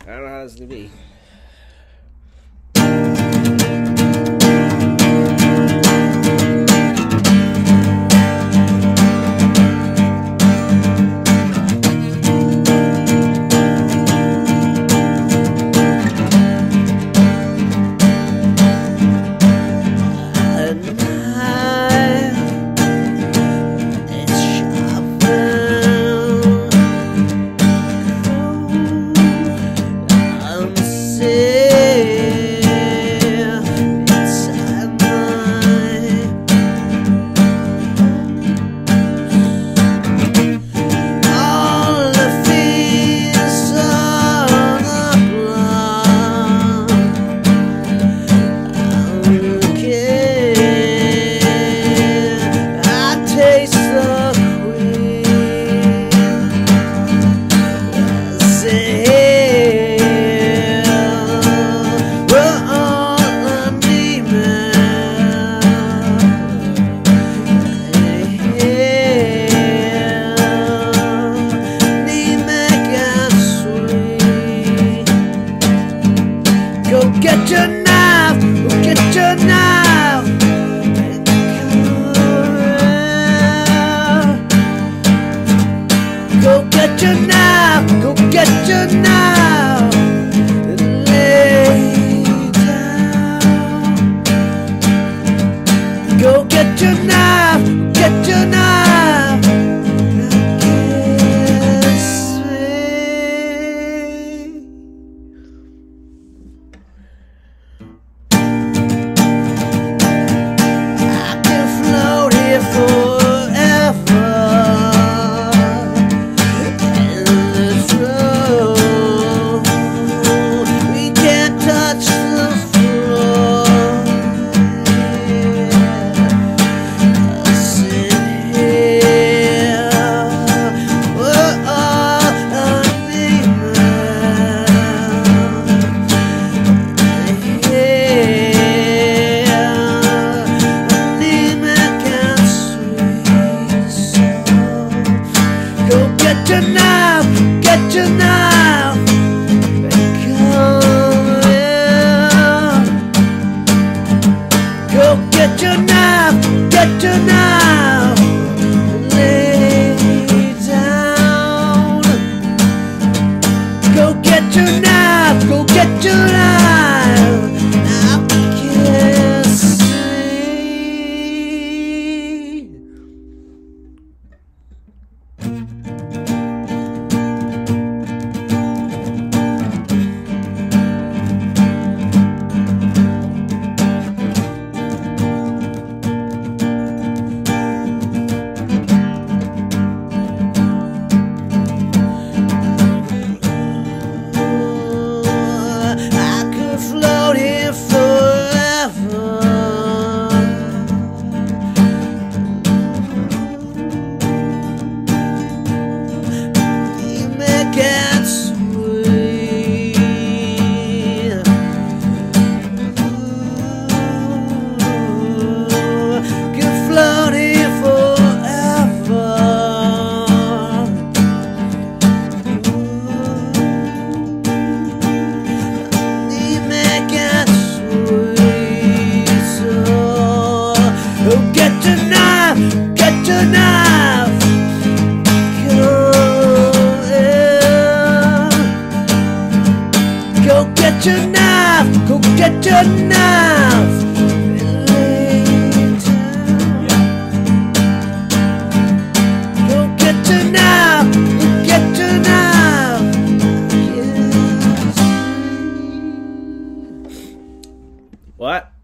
I don't know how this is gonna be. Get your knife, get your knife. Go get your knife, go get your knife. And lay down. Go get your knife, get your knife. Get your knife, get your knife, and come here. Go get your knife, get your knife, and lay down. Go get your knife, go get your knife. I can't see. Get your knife, go get your knife, and lay down. Go get your knife, go get your knife. Yes. What?